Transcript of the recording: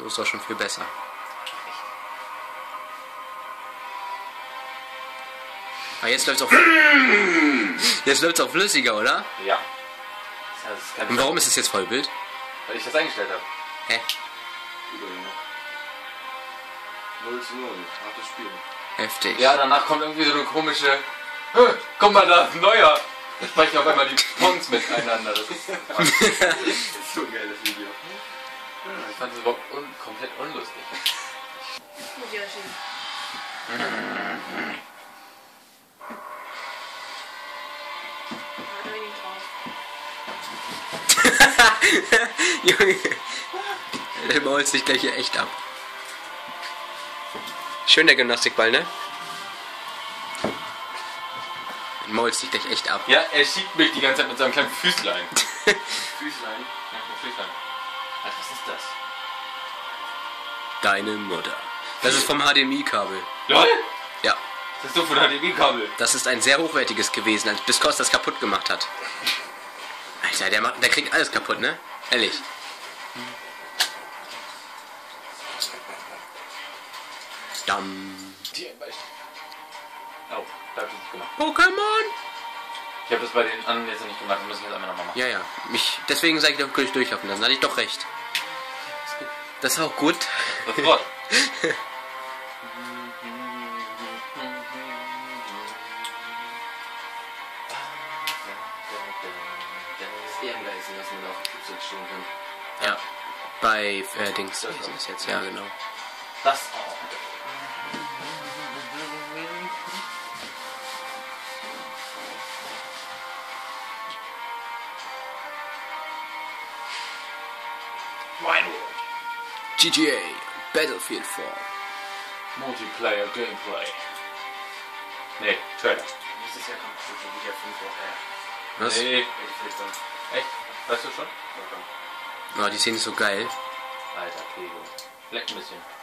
So ist doch schon viel besser. Aber jetzt läuft's auch. Jetzt läuft's auch flüssiger, oder? Ja. Und warum ist es jetzt Vollbild? Weil ich das eingestellt habe. Hä? 0:0, hartes Spiel. Heftig. Ja, danach kommt irgendwie so eine komische. Guck mal, da ist ein neuer. Da sprechen auf einmal die Pons miteinander. Das ist Das ist so ein geiles Video. ich fand das überhaupt komplett unlustig. Gut, Yoshi. Warte nicht drauf. Junge. Der mault sich gleich hier echt ab. Schön der Gymnastikball, ne? Der mault sich gleich echt ab. Ja, er schiebt mich die ganze Zeit mit seinem kleinen Füßlein. Füßlein. Ja, mit Füßlein. Alter, was ist das? Deine Mutter. Das ist vom HDMI-Kabel. LOL! Ja. Das ist so von HDMI-Kabel. Das ist ein sehr hochwertiges gewesen, als Biskos das kaputt gemacht hat. Alter, der kriegt alles kaputt, ne? Ehrlich. Dam. Oh, da hab ich nicht gemacht. Pokémon! Ich habe das bei den anderen jetzt nicht gemacht, das muss ich jetzt einmal nochmal machen. Ja, ja. Deswegen sage ich doch, kann ich durchlaufen lassen. Da hatte ich doch recht. Das ist auch gut. Das Wort. Das Ehrengeist, dass man da auf den Flugzeug stehen kann. Ja. Bei Dings. Wie ist das jetzt? Ja, genau. Das auch. GTA. Battlefield 4. Multiplayer Gameplay. Nee, Trailer. Nächstes Jahr kommt bestimmt schon wieder 5 Wochen her. Was? Nee, Welche Pflicht dann? echt? Weißt du schon? Oh, die Szene ist so geil. Alter, Kego. Leck ein bisschen.